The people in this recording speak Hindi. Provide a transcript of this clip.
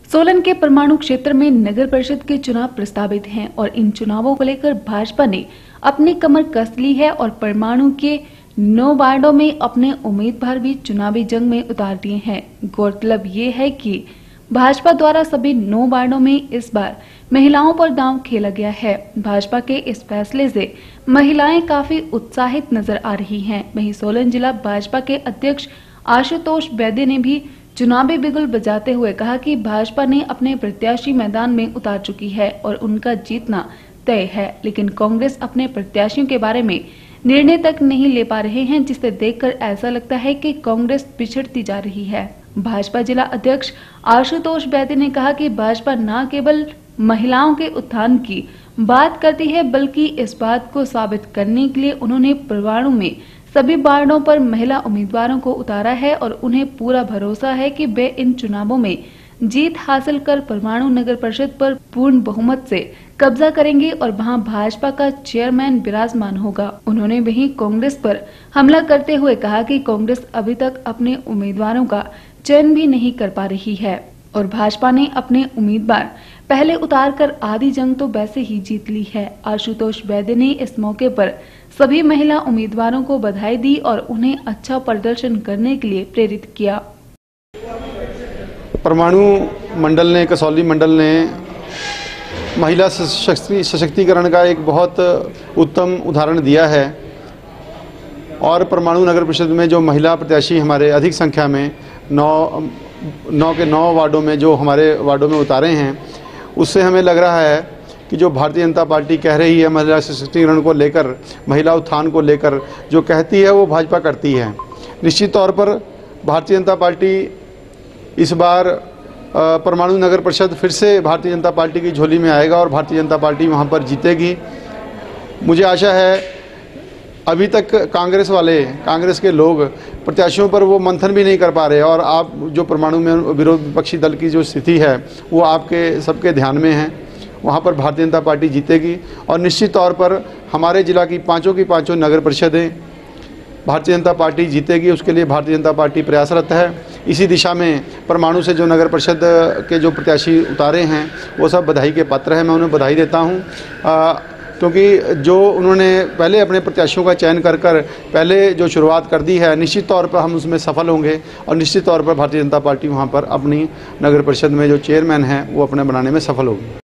सोलन के परमाणु क्षेत्र में नगर परिषद के चुनाव प्रस्तावित हैं और इन चुनावों को लेकर भाजपा ने अपनी कमर कस ली है और परमाणु के 9 वार्डों में अपने उम्मीदवार भी चुनावी जंग में उतार दिए हैं। गौरतलब ये है कि भाजपा द्वारा सभी 9 वार्डों में इस बार महिलाओं पर दांव खेला गया है। भाजपा के इस फैसले से महिलाएं काफी उत्साहित नजर आ रही हैं। वहीं सोलन जिला भाजपा के अध्यक्ष आशुतोष वैद्य ने भी चुनावी बिगुल बजाते हुए कहा कि भाजपा ने अपने प्रत्याशी मैदान में उतार चुकी है और उनका जीतना तय है, लेकिन कांग्रेस अपने प्रत्याशियों के बारे में निर्णय तक नहीं ले पा रहे हैं, जिसे देखकर ऐसा लगता है कि कांग्रेस पिछड़ती जा रही है। भाजपा जिला अध्यक्ष आशुतोष वैद्य ने कहा कि भाजपा न केवल महिलाओं के उत्थान की बात करती है, बल्कि इस बात को साबित करने के लिए उन्होंने परमाणु में सभी वार्डों पर महिला उम्मीदवारों को उतारा है और उन्हें पूरा भरोसा है कि वे इन चुनावों में जीत हासिल कर परमाणु नगर परिषद पर पूर्ण बहुमत से कब्जा करेंगे और वहां भाजपा का चेयरमैन विराजमान होगा। उन्होंने वहीं कांग्रेस पर हमला करते हुए कहा कि कांग्रेस अभी तक अपने उम्मीदवारों का चयन भी नहीं कर पा रही है और भाजपा ने अपने उम्मीदवार पहले उतारकर आधी जंग तो वैसे ही जीत ली है। आशुतोष वैद्य ने इस मौके पर सभी महिला उम्मीदवारों को बधाई दी और उन्हें अच्छा प्रदर्शन करने के लिए प्रेरित किया। परमाणु मंडल ने, कसौली मंडल ने महिला सशक्तिकरण का एक बहुत उत्तम उदाहरण दिया है और परमाणु नगर परिषद में जो महिला प्रत्याशी हमारे अधिक संख्या में 9 वार्डों में जो हमारे वार्डों में उतारे हैं, उससे हमें लग रहा है कि जो भारतीय जनता पार्टी कह रही है महिला सशक्तिकरण को लेकर, महिला उत्थान को लेकर जो कहती है वो भाजपा करती है। निश्चित तौर पर भारतीय जनता पार्टी इस बार परमाणु नगर परिषद फिर से भारतीय जनता पार्टी की झोली में आएगा और भारतीय जनता पार्टी वहाँ पर जीतेगी। मुझे आशा है अभी तक कांग्रेस के लोग प्रत्याशियों पर वो मंथन भी नहीं कर पा रहे और आप जो परमाणु में विरोध विपक्षी दल की जो स्थिति है वो आपके सबके ध्यान में है। वहाँ पर भारतीय जनता पार्टी जीतेगी और निश्चित तौर पर हमारे जिला की पांचों नगर परिषदें भारतीय जनता पार्टी जीतेगी, उसके लिए भारतीय जनता पार्टी प्रयासरत है। इसी दिशा में परमाणु से जो नगर परिषद के जो प्रत्याशी उतारे हैं वो सब बधाई के पात्र हैं। मैं उन्हें बधाई देता हूँ क्योंकि जो उन्होंने पहले अपने प्रत्याशियों का चयन कर पहले जो शुरुआत कर दी है, निश्चित तौर पर हम उसमें सफल होंगे और निश्चित तौर पर भारतीय जनता पार्टी वहाँ पर अपनी नगर परिषद में जो चेयरमैन है वो अपने बनाने में सफल होगी।